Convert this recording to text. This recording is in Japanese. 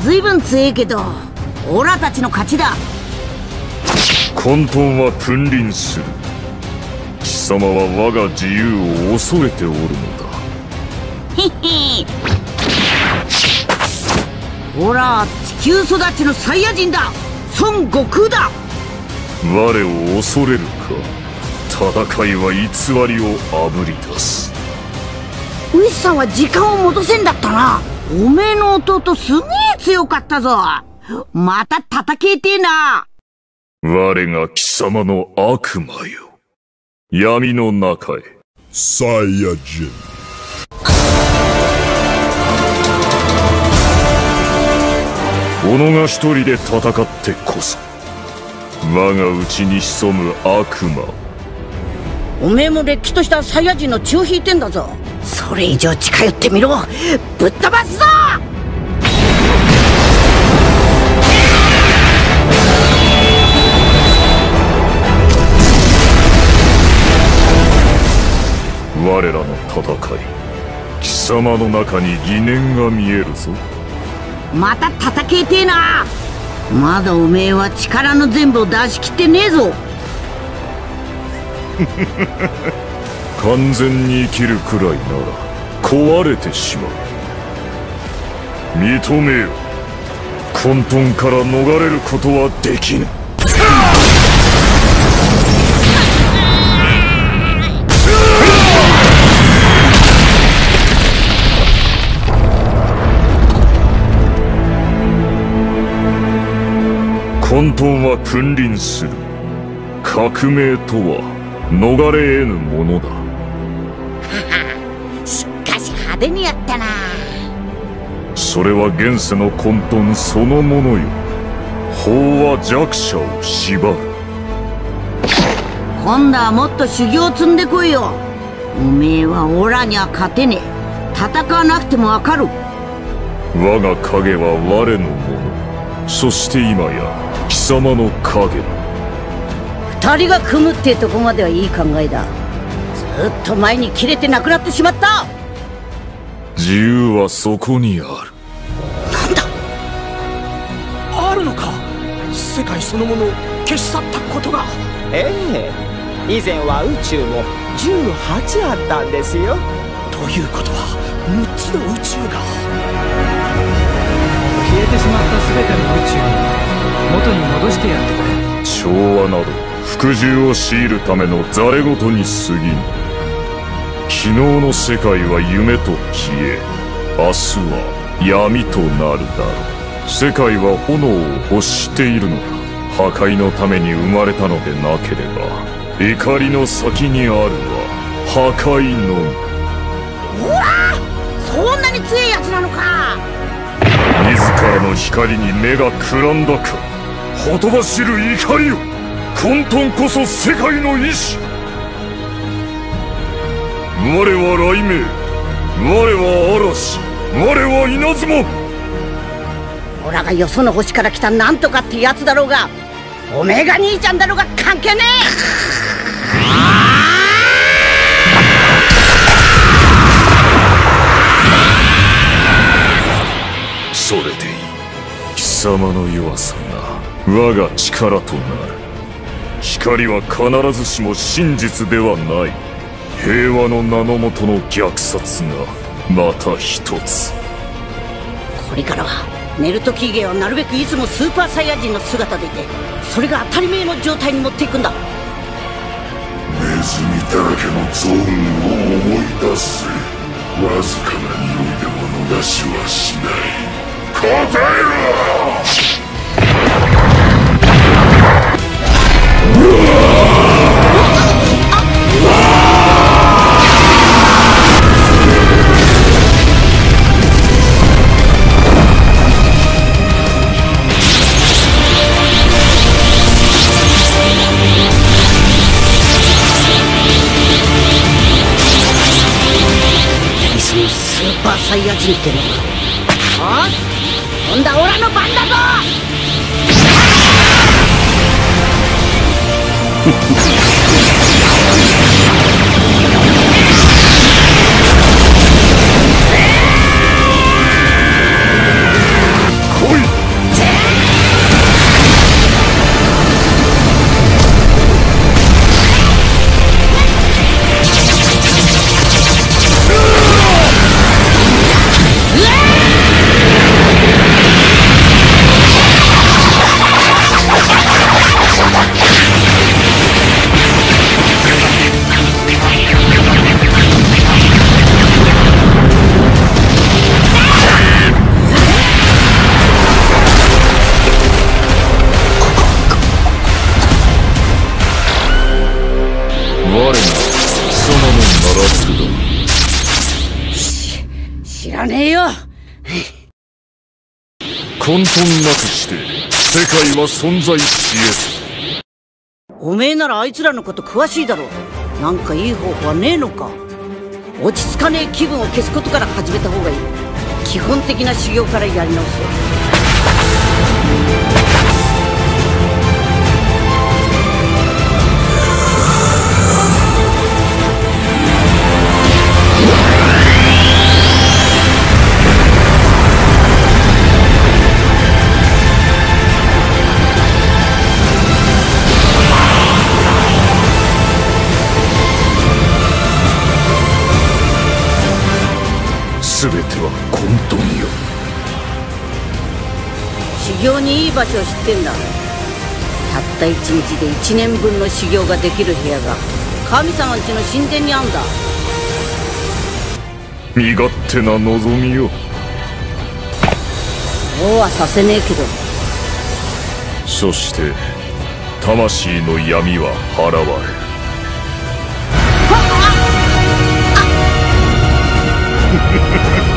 ずいぶん強えけど、オラたちの勝ちだ。 混沌は君臨する。貴様は我が自由を恐れておるのだ。 へへ。オラ地球育ちのサイヤ人だ。孫悟空だ。 我を恐れるか。戦いは偽りをあぶり出す。 ウィスさんは時間を戻せんだったな。おめえの弟すげえ強かったぞ。また叩けてえな。 我が貴様の悪魔よ。闇の中へ。 サイヤ人。 己が一人で戦ってこそ我が内に潜む悪魔を。 おめえもれっきとしたサイヤ人の血を引いてんだぞ。それ以上近寄ってみろ。ぶっ飛ばすぞ。 我らの戦い、貴様の中に疑念が見えるぞ。 また叩けてえな。まだおめえは力の全部を出し切ってねえぞ。 完全に生きるくらいなら壊れてしまう。認めよ。混沌から逃れることはできぬ。混沌は君臨する。革命とは逃れ得ぬものだ。 しかし派手にやったな。 それは現世の混沌そのものよ。法は弱者を縛る。 今度はもっと修行積んでこいよ。おめえはオラには勝てねえ。戦わなくてもわかる。 我が影は我のもの。そして今や貴様の影。 二人が組むってとこまではいい考えだ。ずっと前に切れてなくなってしまった。 自由はそこにある。 なんだ。 あるのか。世界そのものを消し去ったことが。 ええ、以前は宇宙も18あったんですよ。 ということは6つの宇宙が消えてしまった全ての宇宙を元に戻してやってくれ。 調和など服従を強いるためのざれ言に過ぎぬ。昨日の世界は夢と消え、明日は闇となるだろう。世界は炎を欲しているのだ。破壊のために生まれたのでなければ、怒りの先にあるは破壊のみ。 うわあ、そんなに強いやつなのか。 自らの光に目がくらんだか。ほとばしる怒りよ。混沌こそ世界の意志。我は雷鳴、我は嵐、我は稲妻。 オラがよその星から来たなんとかってやつだろうが、オメガ兄ちゃんだろうが関係ねえ。それでいい。貴様の弱さが我が力となる。光は必ずしも真実ではない。平和の名のもとの虐殺がまた一つ。 これからは寝る時以外はなるべくいつもスーパーサイヤ人の姿でいて、それが当たり前の状態に持っていくんだ。 ネズミだらけのゾーンを思い出せ。わずかな匂いでも逃しはしない。答えろ。 スーパーサイヤ人ってのは。今度はオラの番だぞ。 来い混沌なくして世界は存在し得おめえならあいつらのこと詳しいだろ。なんかいい方法はねえのか。落ち着かねえ気分を消すことから始めた方がいい。基本的な修行からやり直す。 全ては混沌よ。 修行にいい場所を知ってんだ。たった1日で1年分の修行ができる部屋が神様んちの神殿にあんだ。 身勝手な望みよ。 そうはさせねえけど。 そして魂の闇は払われる。Ha ha ha!